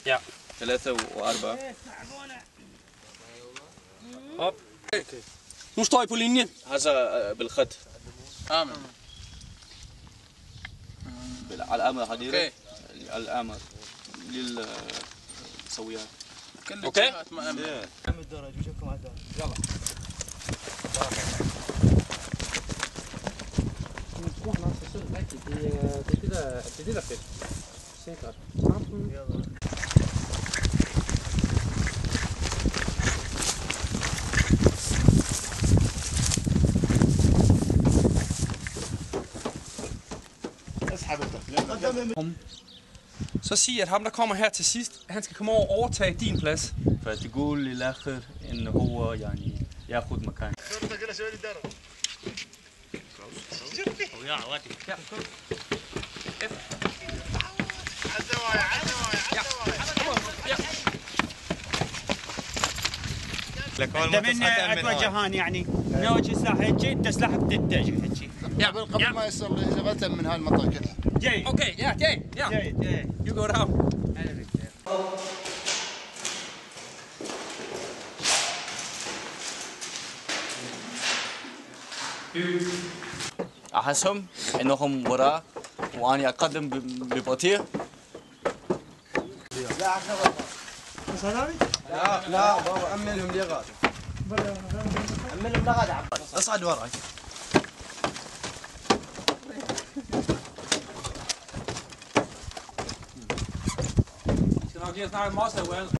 Ja. 3 و4. Op. Nu står I på linje. هذا بالخط. آمن. على الأمر حضيرة. على الأمر للسويات. كل اوكي. الجهات مأمنة. عم الدرج وشوفكم على الدرج. يلا. Så sig, at ham, der kommer her til sidst, han skal komme over og overtage din plads. فتقول للآخر إنه هو يعني يأخذ مكان. من اتوجهان يعني نوجه سلاح هيجي انت سلاحك تتجه هيجي قبل ما يصل إجابة من هالمنطقة كلها. جاي Okay, ja, ja. جاي You go down. أحسهم إنهم وراء وأنا أقدم ببطيء. لا بابا أملهم لي غاد. أملهم لغاد عباس. أصعد وراي. Skal nok lige snart mosse,